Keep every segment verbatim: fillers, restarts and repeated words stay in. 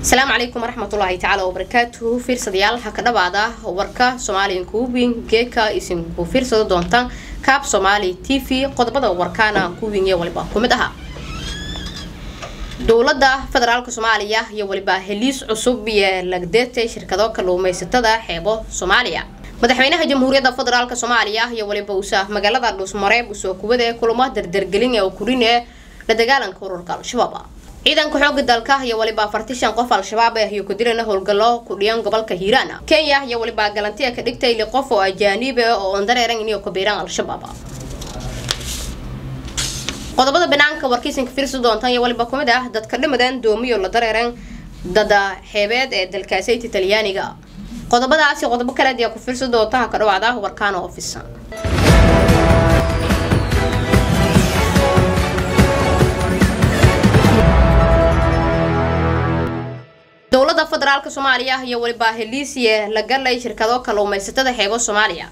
السلام عليكم ورحمة الله تعالى وبركاته. فرصة ديال هكذا بعدا وركا سومالي كوبين جيكا اسم فرصة دونتان كاب سومالي تي في قطبة وركانا كوبين يولبا كومدها دولة فدرالك سوماليا يولبا هليس عصوب لقدت شركة كلوميستدا حيبو سوماليا مدحوينها جمهورية فدرالك سوماليا يولبا وسا مقالة دوس مريب وسو كوبده كلمات دردرجلين أو كورين لدجالن كوروركال شبابا ciidanka xoogga dalka iyo waliba fartishan qof al-shabaab ah iyo ku dirana howlgallo ku dhiyaan gobolka Hiiraan Kenya iyo waliba galantiya ka dhigtay li qof oo ajaanib ah oo andareeran inay ku biiraan al-shabaab qodobada banaanka warkiisan ka fiirso doontaan iyo waliba kumid ah dadka dhimadaan doomiyo la dareeran dada xeebeed ee dalkaasay Talyaaniga qodobadaasi qodobo kale ay ku fiirso doontaan ka dhawaada warkaan office دولة فدرالك سوماليا هي ولبا هليسية لقلي شركة كلوميستدا حيبو سوماليا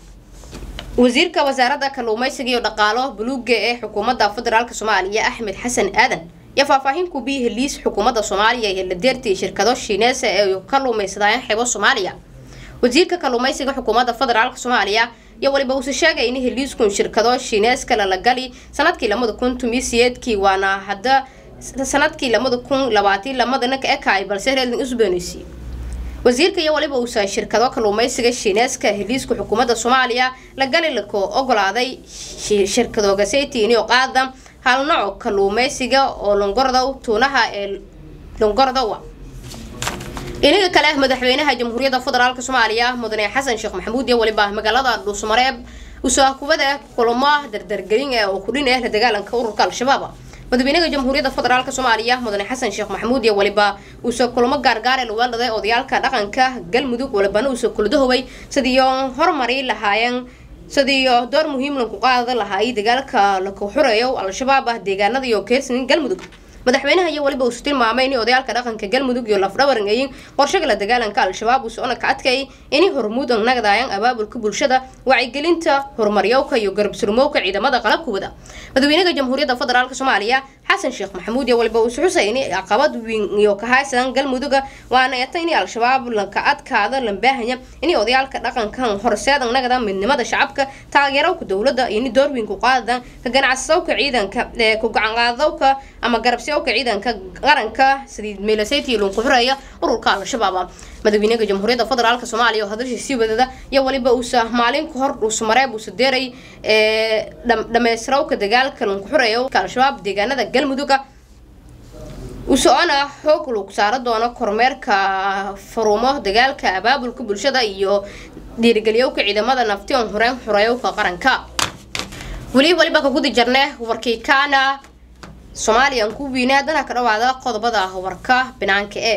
وزير كوزارة كلوميسية ودقالو بلوغة حكومة فدرالك سوماليا أحمد حسن آدن يفافاهين كوبي هليس حكومة سوماليا اللي ديرتي شركة شيناسة كلوميستدا حيبو سوماليا وزير كلوميسية حكومة فدرالك سوماليا يا ولبا وسشاقة إنه هليس كون شركة شيناس كلا لقلي سنة كي لما دكون تميسيات كي وانا هدا sanadkii lamada kun labaatan lamadana ka ekay balse reelin usboonisi wasiirka iyo waliba uu soo shirkado kalluumaysiga Shiinaaska heliisku xukuumadda Soomaaliya la galay la ko ogolaaday shirkado gaseeti inuu qaadam hal nooc kalluumaysiga oo longorda tuunaha ee longorda wa inaga kale madaxweynaha jamhuuriyadda federaalka Soomaaliya mudane Xasan Sheekh Maxamuud iyo waliba magaalada Dhuusamareeb uu soo kubada kulamo dardargelin ee ku dhinay la dagaalanka ururka al-shabaab مدبينك جمهورية فدرالك سوماليا مدن حسن شيخ محمود يا ولبا وسو كلمة غارغار الوالد اوديالك دقنكا galmudug walbana وسو كلدهوي سديون هرمري لهاين سديو دور مهم لو قاده لهاي دغالكا لكو خريو al-shabaab deegaanada iyo keersin galmudug madaxweynaha iyo waliba uu tilmaamay in odayalka dhaqanka galmudug iyo lafdhabarngayn qorshaga la dagaalanka al-shabaab uu soo ka adkay in hormuud nagdayaan abaabulka bulshada wacyigelinta horumariyowka iyo garab surmowka ciidamada qalabkooda madaxweynaha jamhuuriyadda federaalka Soomaaliya Xasan Sheekh Maxamuud iyo waliba uu xusay in caqabad weyn iyo ka haysan galmudug waana yatay in al-shabaab la ka adkaada lambaahanya in odayalka dhaqanka horseedan nagda midnimada shacabka taageerowka dawladda in door weyn ku qaadaan ka ganacsatowka ciidanka ee ku gacan qaadowka ama garab ciidanka qaranka sidii meelaseyti loo qubraya ururka al-shabaab madaxweynaha jamhuuriyadda federaalka Soomaaliya oo hadalkiisa wadada iyo waliba uu maalin ka hor Dhuusamareeb uu sadeeray ee dhameystirowka dagaalka loo qubrayo al-shabaab deegaanada galmudug uu soona xoog loo saaro doono kormeerka farumo dagaalka abaabulka bulshada iyo dhiirigeliyowka ciidamada naftiyon horeen xurayowka qaranka wali waliba ka gudi jarnay warkii kaana Soomaaliya ku wiinaadana ka dhawaada qodobada warka banaanka ee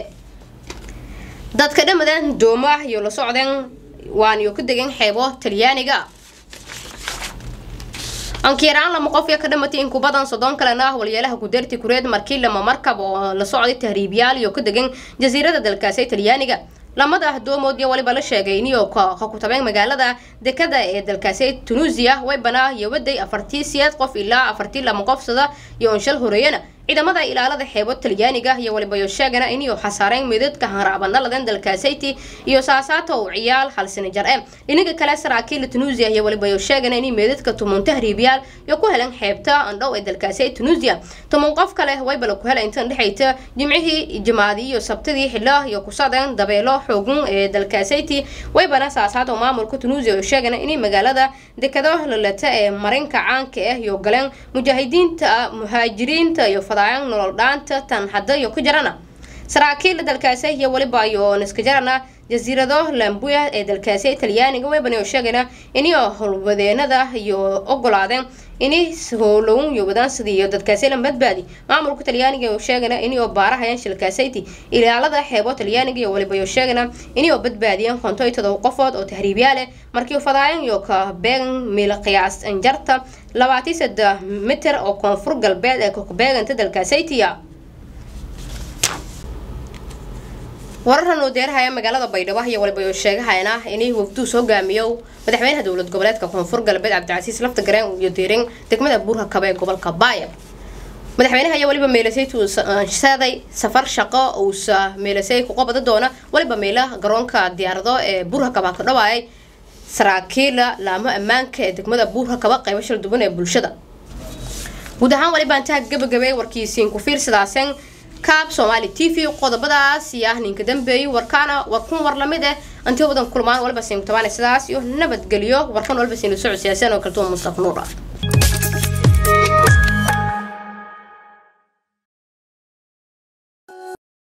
dadka dhamadan doomaha iyo la socdeen waan iyo ku degan xeebo Talyaaniga ankiiraan lama qof ka dhamatay in ku badan soddon kalena walyeelaha ku deerti kureed markii lama markab oo la socday tahriibiyaal iyo ku degan jasiirada dalkaas Talyaaniga lamada doomood iyo waliba la sheegay in iyo ka ku tabeen magaalada dekada ee dalkaas Tunisia way banaa iyo waday afartii siyaad qof ilaa afartii lama qof sada iyo shal horeeyana ciidamada ilaalada xeebo Talyaaniga iyo waliba iyo sheegana in iyo xasaareen midadka haraabana ladan dalkaasayti iyo saasaata oo ciyaal hal sano jar ah inaga kala saraakiil Tunisia iyo waliba iyo sheegana in midadka tumun tahriibiyaal iyo ku helan xeebta andhow ee dalkaasay Tunisia tumun qof kale way bal ku helan inta dhixayta jimcihii jamaadii iyo sabtidii xilaa iyo ku sadeen dabeelo xooggan ee dalkaasayti way bana saasaata oo maamulka Tunisia iyo sheegana in magaalada dekado lalata ee marinka caanka ah iyo galeen mujaahidiinta muhaajiriinta iyo fadayaan nolol dhaanta tan hadda iyo ku jarana saraakiil dalkaasay iyo waliba iyo niska jarana jasiirado Lambuya ee dalkaasay Talyaaniga way banay sheegana in iyo howlwadeenada iyo ogolaadeen in howloon iyo wadan sidii dadkaasay la badbaadi maamulka Talyaaniga oo sheegana in iyo baarahayaan shilkaasayti ilaalada xeebo Talyaaniga iyo waliba iyo sheegana in iyo badbaadiyeen kontoytada qofood oo tahriibiyaal markii fadayaan iyo ka beegan meel qiyaas anjarta labaatan iyo saddex mitir oo koonfur galbeed ee ku beeganta dalkaasaytiya wararkan oo deerahay magaalada Baydhabo iyo waliba iyo sheegahayna inay wafdu soo gaamiyo madaxweynaha dawlad goboleedka koonfur galbeed Cabdicasiis Lafta Gareen iyo deerin degmada Buurha Kabe gobolka Baayab madaxweynaha ayaa waliba meelasay tuusaday safar shaqo oo sa meelasay ku qabada doona waliba meelaha garoonka diyaarado ee Buur-Hakaba ka dhawaayay saraakiil laamo ammaanka ee degmada Buur-Hakaba qaybo shil duban ee bulshada guud ahaan waliba inta gabagabay warkiisiin ku fiirsadaasan kaab Somali T V qodobadaas iyo ninka dambeeyay warkaana warkun war lamid ah inta wadan kulmaan waliba siin tabaan sidaas iyo nabad galiyo warkan waliba siin soo siyaasan oo kaltoon Mustafa Nuur